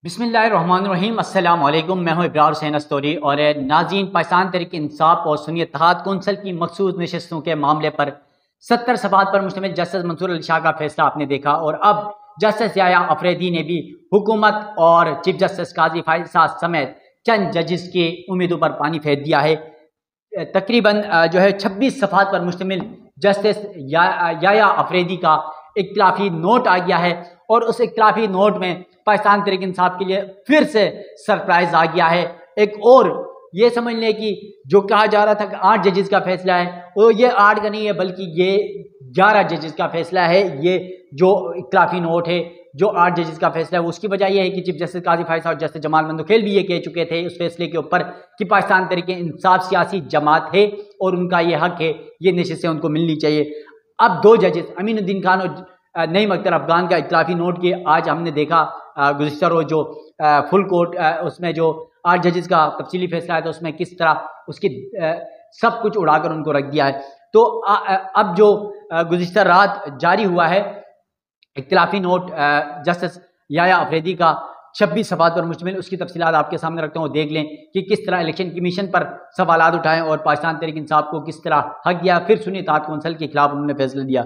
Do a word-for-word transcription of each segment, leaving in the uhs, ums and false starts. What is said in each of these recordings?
बिस्मिल्लाहिर्रहमानिर्रहीम। अस्सलाम वालेकुम। मैं हूं इब्रार हुसैन अस्तोरी और नाज़रीन, पाकिस्तान तहरीक इंसाफ और सुन्नी इत्तेहाद कौंसिल की मखसूस नशस्तों के मामले पर सत्तर सफ़हात पर मुश्तमिल जस्टिस मंसूर अली शाह का फैसला आपने देखा और अब जस्टिस याया अफरीदी ने भी हुकूमत और चीफ जस्टिस काजी फाइज साहब समेत चंद जजेस की उम्मीदों पर पानी फेर दिया है। तकरीबन जो है छब्बीस सफ़हात पर मुश्तमिल जस्टिस या, याया अफरीदी का इख्तिलाफी नोट आ गया है और उस इख्तिलाफी नोट में पाकिस्तान तहरीक इंसाफ के लिए फिर से सरप्राइज आ गया है। एक और ये समझ लें कि जो कहा जा रहा था कि आठ जजेस का फैसला है, वो ये आठ का नहीं है बल्कि ये ग्यारह जजेस का फैसला है। ये जो इख्तिलाफी नोट है, जो आठ जजेस का फैसला है, उसकी वजह यह है कि चीफ जस्टिस काजी फाइज और जस्टिस जमाल मंदोखेल भी ये कह चुके थे उस फैसले के ऊपर कि पाकिस्तान तहरीक इंसाफ सियासी जमात है और उनका ये हक है, ये नशिस्तें उनको मिलनी चाहिए। अब दो जजेस अमीनुद्दीन खान और नईम अख्तर अफगान का इख्तिलाफी नोट के आज हमने देखा गुज़िश्ता रोज़ जो आ, फुल कोर्ट आ, उसमें जो आठ जजेस का तफसीली फैसला है तो उसमें किस तरह उसकी आ, सब कुछ उड़ाकर उनको रख दिया है। तो आ, आ, अब जो गुज़िश्ता रात जारी हुआ है इख्तिलाफी नोट जस्टिस याया अफरीदी का छब्बीस सफ़हात पर मुश्तमिल, उसकी तफसीलात आपके सामने रखता हूँ। देख लें कि किस तरह इलेक्शन कमीशन पर सवालात उठाएं और पाकिस्तान तहरीक इंसाफ को किस तरह हक दिया, फिर सुन्नी इत्तेहाद कौंसिल के खिलाफ उन्होंने फैसला दिया।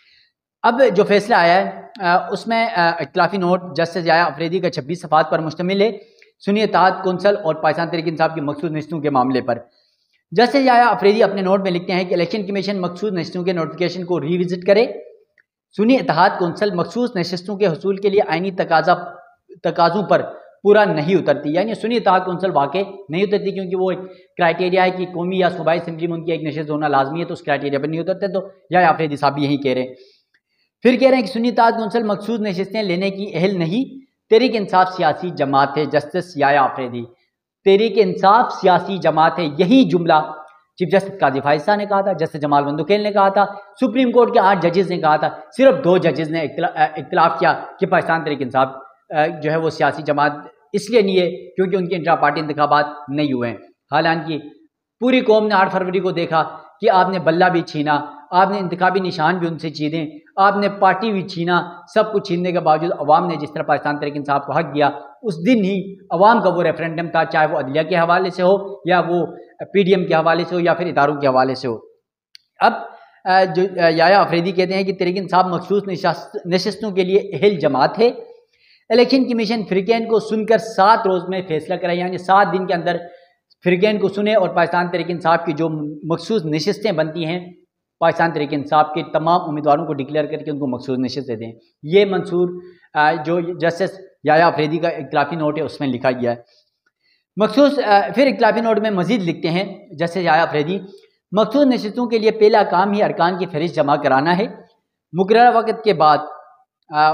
अब जो फैसला आया है उसमें इख्तिलाफी नोट जस्टिस याया अफरीदी का छब्बीस सफ़हात पर मुश्तमिल है, सुन्नी इत्तेहाद कौंसिल और पाकिस्तान तहरीक इंसाफ की मखसूस नशिस्तों के मामले पर। जस्टिस याया अफरीदी अपने नोट में लिखते हैं कि इलेक्शन कमीशन मखसूस नशिस्तों के नोटिफिकेशन को रिविजिट करे। सुन्नी इत्तेहाद कौंसिल मखसूस नशिस्तों के हसूल के लिए आइनी तकाजा तकाज़ों पर पूरा नहीं उतरती, यानी सुन्नी इत्तेहाद कौंसिल वाकई नहीं उतरती क्योंकि वो एक क्राइटेरिया है कि कौमी या सूबाई असम्बली में उनकी एक नशिस्त होना लाजमी है, तो उस क्राइटेरिया पर नहीं उतरते। तो याया अफरीदी साहब भी यही कह रहे हैं। फिर कह रहे हैं कि सुन्नी इत्तेहाद कौंसिल मखसूस नशिस्तें लेने की अहल नहीं, तहरीक इंसाफ सियासी जमात है। जस्टिस याया अफरीदी, तहरीक इंसाफ सियासी जमात है, यही जुमला चीफ जस्टिस काजी फाइज साहब ने कहा था, जस्टिस जमाल मंदोखेल ने कहा था, सुप्रीम कोर्ट के आठ जजेस ने कहा था। सिर्फ दो जजेस ने इख्तिलाफ किया कि पाकिस्तान तहरीक इंसाफ जो है वो सियासी जमात इसलिए नहीं है क्योंकि उनके इंट्रा पार्टी इंतखाबात नहीं हुए हैं। हालांकि पूरी कौम ने आठ फरवरी को देखा कि आपने बल्ला भी छीना, आपने इंतखाबी निशान भी उनसे छीने, आपने पार्टी भी छीना, सब कुछ छीनने के बावजूद अवाम ने जिस तरह पाकिस्तान तहरीक इंसाफ को हक दिया, उस दिन ही अवाम का वो रेफरेंडम था, चाहे वो अदलिया के हवाले से हो या वो पी डी एम के हवाले से हो या फिर इदारों के हवाले से हो। अब जो याया अफरीदी कहते हैं कि तहरीक इंसाफ मखसूस नशिस्तों के लिए अहल जमात है। इलेक्शन कमीशन फ़िरक़ैन को सुनकर सात रोज़ में फैसला कराए, यानी सात दिन के अंदर फ़िरक़ैन को सुने और पाकिस्तान तहरीक इंसाफ की जो मखसूस नशिस्तें बनती हैं पाकिस्तान तहरीक इंसाफ के तमाम उम्मीदवारों को डिक्लेयर करके उनको मखसूस नशिस्तें दें। ये मंसूर जो जस्टिस याया अफरीदी का इख्तिलाफी नोट है उसमें लिखा गया है। मखसूस फिर इख्तिलाफी नोट में मज़ीद लिखते हैं जस्टिस याया अफरीदी, मखसूस नशिस्तों के लिए पहला काम ही अरकान की फहरिस्त जमा कराना है। मुकर्रर वक्त के बाद आ,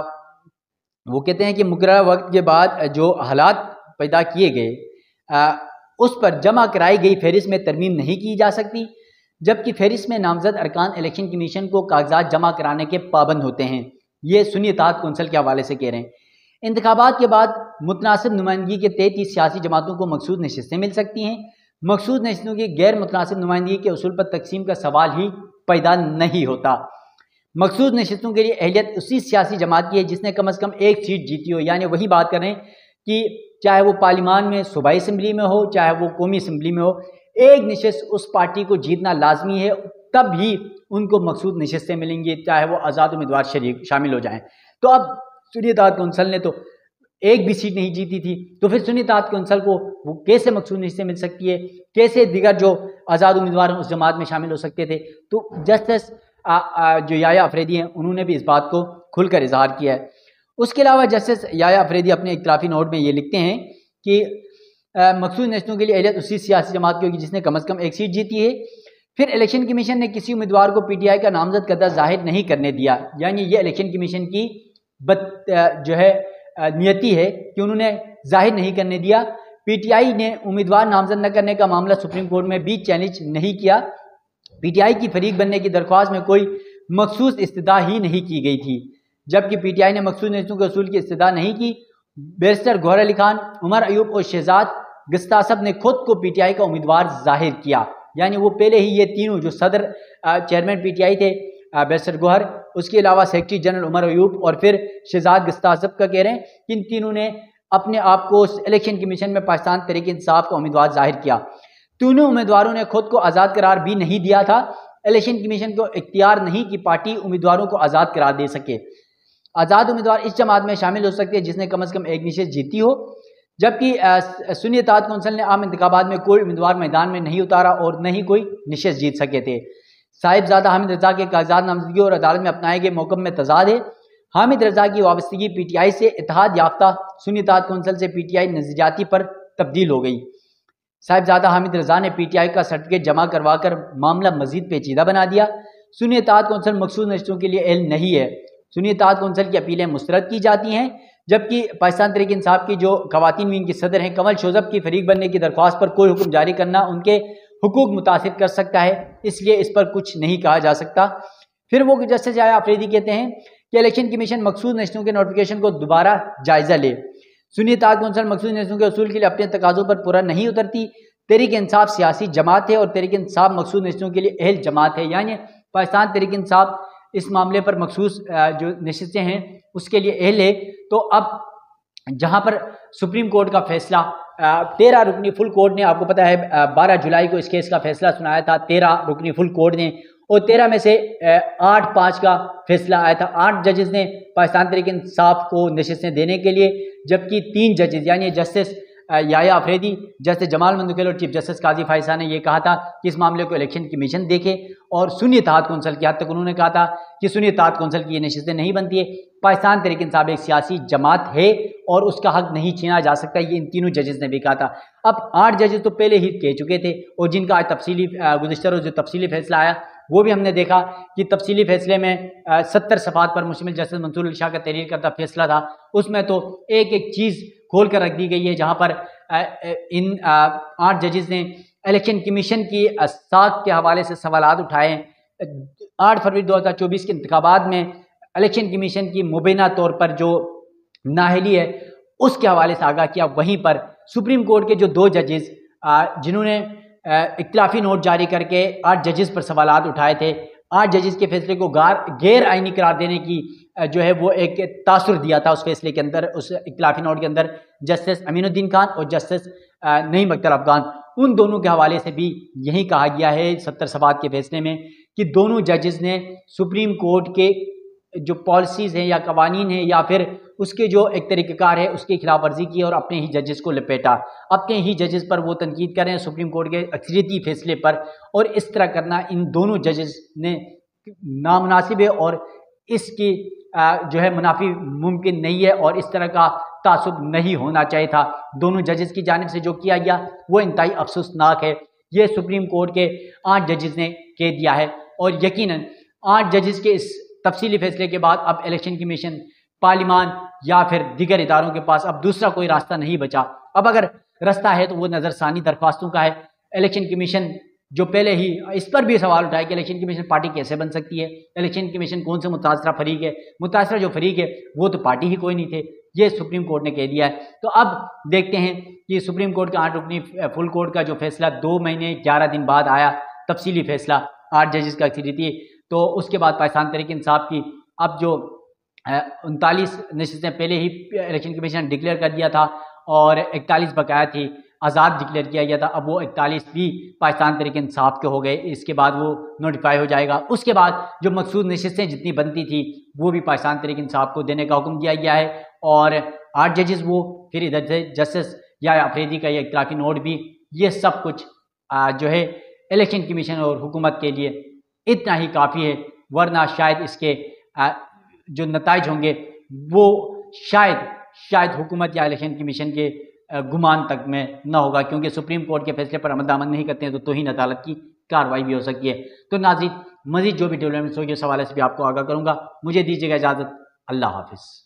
वो कहते हैं कि मुकर्रर वक्त के बाद जो हालात पैदा किए गए उस पर जमा कराई गई फहरिस्त में तरमीम नहीं की जा सकती, जबकि फहरिस्त में नामजद अरकान इलेक्शन कमीशन को कागजात जमा कराने के पाबंद होते हैं। ये सुन्नी इत्तेहाद कौंसिल के हवाले से कह रहे हैं। इंतखाबात के बाद मुतनासिब नुमाइंदगी के तैंतीस सियासी जमातों को मखसूस नशिस्तें मिल सकती हैं। मखसूस नशिस्तों की गैर मुतनासिब नुमाइंदगी के उसूल पर तकसीम का सवाल ही पैदा नहीं होता। मखसूस नशिस्तों के लिए अहलियत उसी सियासी जमात की है जिसने कम अज़ कम एक सीट जीती हो, यानी वही बात करें कि चाहे वो पार्लिमान में सूबाई असम्बली में हो चाहे वो कौमी असम्बली में हो, एक नशिस्त उस पार्टी को जीतना लाजमी है, तब ही उनको मखसूस नशिस्तें मिलेंगी, चाहे वो आज़ाद उम्मीदवार शरीक शामिल हो जाएं। तो अब सुन्नी इत्तेहाद कौंसिल ने तो एक भी सीट नहीं जीती थी, तो फिर सुन्नी इत्तेहाद कौंसिल को वो कैसे मखसूस नशिस्तें मिल सकती है, कैसे दिगर जो आज़ाद उम्मीदवार उस जमात में शामिल हो सकते थे। तो जस्टिस जो याया अफरीदी हैं उन्होंने भी इस बात को खुलकर इजहार किया है। उसके अलावा जस्टिस याया अफरीदी अपने इख्तिलाफी नोट में ये लिखते हैं कि मखसूस नशिस्तों के लिए अहलियत उसी सियासी जमात की होगी जिसने कम अज़ कम एक सीट जीती है। फिर इलेक्शन कमीशन ने किसी उम्मीदवार को पी टी आई का नामजद करदा जाहिर नहीं करने दिया, यानी ये इलेक्शन कमीशन की बद जो है नियति है कि उन्होंने जाहिर नहीं करने दिया। पी टी आई ने उम्मीदवार नामजद न करने का मामला सुप्रीम कोर्ट में भी चैलेंज नहीं किया। पी टी आई की फरीक बनने की दरख्वास्त में कोई मखसूस इस्तदा ही नहीं की गई थी, जबकि पी टी आई ने मखसूस नशिस्तों के असूल की इस्तदा नहीं की। बैरिस्टर गौहर अली खान, उमर अयूब और शहजाद गस्तासब ने खुद को पी टी आई का उम्मीदवार जाहिर किया, यानी वो पहले ही ये तीनों जो सदर चेयरमैन पी टी आई थे बैरिस्टर गौहर, उसके अलावा सेक्रेटरी जनरल उमर अयूब और फिर शहजाद गस्तासब का कह रहे हैं कि इन तीनों ने اپنے آپ کو الیکشن کمیشن میں پاکستان تحریک انصاف کا امیدوار ظاہر کیا۔ دونوں امیدواروں نے خود کو آزاد قرار بھی نہیں دیا تھا۔ الیکشن کمیشن کو اختیار نہیں کہ پارٹی امیدواروں کو آزاد قرار دے سکے۔ آزاد امیدوار اس جماعت میں شامل ہو سکتے ہیں جس نے کم از کم ایک نشست جیتی ہو، جبکہ سنی اتحاد کونسل نے عام انتخابات میں کوئی امیدوار میدان میں نہیں اتارا اور نہ ہی کوئی نشست جیت سکے تھے۔ صاحبزادہ حامد رضا کے کاغذات نامزدگی اور عدالت میں اپنائے گئے موقف میں تضاد ہے۔ حامد رضا کی وابستگی پی ٹی آئی سے اتحاد یافتہ سنی اتحاد کونسل سے پی ٹی آئی نظریاتی پر تبدیل ہو گئی۔ صاحبزادہ حامد رضا نے پی ٹی آئی کا سرٹیفکیٹ جمع کروا کر معاملہ مزید پیچیدہ بنا دیا۔ سنی اتحاد کونسل مخصوص نشستوں کے لیے اہل نہیں ہے۔ سنی اتحاد کونسل کی اپیلیں مسترد کی جاتی ہیں، جبکہ پاکستان تحریک انصاف کی جو خواتین ونگ کی صدر ہیں کنول شوذب کی فریق بننے کی درخواست پر کوئی حکم جاری کرنا ان کے حقوق متاثر کر سکتا ہے، اس لیے اس پر کچھ نہیں کہا جا سکتا۔ پھر وہ جسٹس یحییٰ آفریدی کہتے ہیں کہ الیکشن کمیشن مخصوص نشستوں کے نوٹیفیکیشن کو دوبارہ جائزہ لے۔ سنی اتحاد کونسل مخصوص نشستوں کے اصول کے لیے اپنے تقاضوں پر پورا نہیں اترتی۔ تحریک انصاف سیاسی جماعت ہے اور تحریک انصاف مخصوص نشستوں کے لیے اہل جماعت ہے، یعنی پاکستان تحریک انصاف اس معاملے پر مخصوص جو نشستیں ہیں اس کے لیے اہل ہے۔ تو اب جہاں پر سپریم کورٹ کا فیصلہ تیرہ رکنی فل کورٹ نے، آپ کو پتہ ہے بارہ جولائی کو اس کیس کا فیصلہ سنایا تھا تیرہ رکنی فل کورٹ نے، اور تیرہ میں سے آٹھ پانچ کا فیصلہ آیا تھا۔ آٹھ ججز نے پاکستان تحریک انصاف کو نشستیں دینے کے لیے، جبکہ تین ججز یعنی جسٹس یحییٰ آفریدی، جسٹس جمال مندوکیل اور چیف جسٹس قاضی فائزہ نے یہ کہا تھا کہ اس معاملے کو الیکشن کمیشن دیکھے، اور سنی اتحاد کونسل کی حد تک انہوں نے کہا تھا کہ سنی اتحاد کونسل کی یہ نشستیں نہیں بنتی ہے۔ پاکستان تحریک انصاف ایک سیاسی جماعت ہے اور اس کا حق نہیں چھینا جا سکتا، یہ ان تینوں ججز نے بھی کہا تھا۔ اب آٹھ ججز تو پہلے ہی کہہ چکے تھے، اور جن کا آج تفصیلی گزشتہ روز جو تفصیلی فیصلہ آیا وہ بھی ہم نے دیکھا کہ تفصیلی فیصلے میں ستر صفحات پر مشتمل جسٹس منصور علی شاہ کا تحریر کردہ فیصلہ تھا، اس میں تو ایک ایک چیز کھول کر رکھ دی گئی ہے، جہاں پر ان آٹھ ججز نے الیکشن کمیشن کی ساکھ کے حوالے سے سوالات اٹھائے۔ آٹھ فروری دو ہزار چوبیس کے انتخابات میں الیکشن کمیشن کی مبینہ طور پر جو نااہلی ہے اس کے حوالے سے آگاہ کیا۔ وہیں پر سپریم کورٹ کے جو دو ججز جنہوں نے اختلافی نوٹ جاری کر کے آٹھ ججز پر سوالات اٹھائے تھے، آٹھ ججز کے فیصلے کو غیر آئینی قرار دینے کی جو ہے وہ ایک تاثر دیا تھا اس فیصلے کے اندر، اس اختلافی نوٹ کے اندر، جسٹس امین الدین خان اور جسٹس نعیم اختر افغان، ان دونوں کے حوالے سے بھی یہی کہا گیا ہے ستر صفحات کے فیصلے میں کہ دونوں ججز نے سپریم کورٹ کے جو پالیسیز ہیں یا قوانین ہیں یا پھر اس کے جو ایک طریقہ کار ہے اس کی خلاف ورزی کی اور اپنے ہی ججز کو لپیٹا، اپنے ہی ججز پر وہ تنقید کر رہے ہیں سپریم کورٹ کے اکثریتی فیصلے پر، اور اس طرح کرنا ان دونوں ججز نے نامناسب ہے اور اس کی جو ہے منافی ممکن نہیں ہے، اور اس طرح کا تعصب نہیں ہونا چاہیے تھا۔ دونوں ججز کی جانب سے جو کیا گیا وہ انتہائی افسوسناک ہے، یہ سپریم کورٹ کے آٹھ ججز نے کہہ دیا ہے، اور یقیناً آٹھ ججز کے اس تفصیلی فیصلے کے بعد اب الیکشن کمیشن، پارلیمان یا پھر دیگر اداروں کے پاس اب دوسرا کوئی راستہ نہیں بچا۔ اب اگر راستہ ہے تو وہ نظر ثانی درخواستوں کا ہے۔ الیکشن کمیشن جو پہلے ہی اس پر بھی سوال اٹھائے کہ الیکشن کمیشن پارٹی کیسے بن سکتی ہے، الیکشن کمیشن کون سے متاثرہ فریق ہے، متاثرہ جو فریق ہے وہ تو پارٹی ہی کوئی نہیں تھے، یہ سپریم کورٹ نے کہہ دیا ہے۔ تو اب دیکھتے ہیں کہ سپریم کورٹ کا آٹھ رکنی فل کورٹ کا جو فیصلہ دو مہینے گیارہ دن بعد آیا، تفصیلی فیصلہ آٹھ ججز کا اکثریتی، تو اس کے بعد پاکستان تحریک انصاف کی اب جو انتالیس نشستیں پہلے ہی الیکشن کمیشن نے ڈکلیئر کر دیا تھا اور اکتالیس بقایا تھی، آزاد ڈکلیئر کیا گیا تھا، اب وہ اکتالیس بھی پاکستان تحریک انصاف کے ہو گئے، اس کے بعد وہ نوٹیفائی ہو جائے گا۔ اس کے بعد جو مخصوص نشستیں جتنی بنتی تھی وہ بھی پاکستان تحریک انصاف کو دینے کا حکم دیا گیا ہے، اور آٹھ ججز وہ پھر ادھر سے جسٹس یحییٰ آفریدی کا یہ اختلافی نوٹ بھی، یہ سب کچھ جو ہے الیکشن کمیشن اور حکومت کے لیے اتنا ہی کافی ہے، ورنہ شاید اس کے جو نتائج ہوں گے وہ شاید شاید حکومت یا الیکشن کمیشن کے گمان تک میں نہ ہوگا، کیونکہ سپریم کورٹ کے فیصلے پر عمل درآمد نہیں کرتے ہیں تو توہین عدالت کی کارروائی بھی ہو سکتی ہے۔ تو ناظرین، مزید جو بھی ڈیولپمنٹس ہوگی اس حوالے سے بھی آپ کو آگاہ کروں گا۔ مجھے دیجیے گا اجازت، اللہ حافظ۔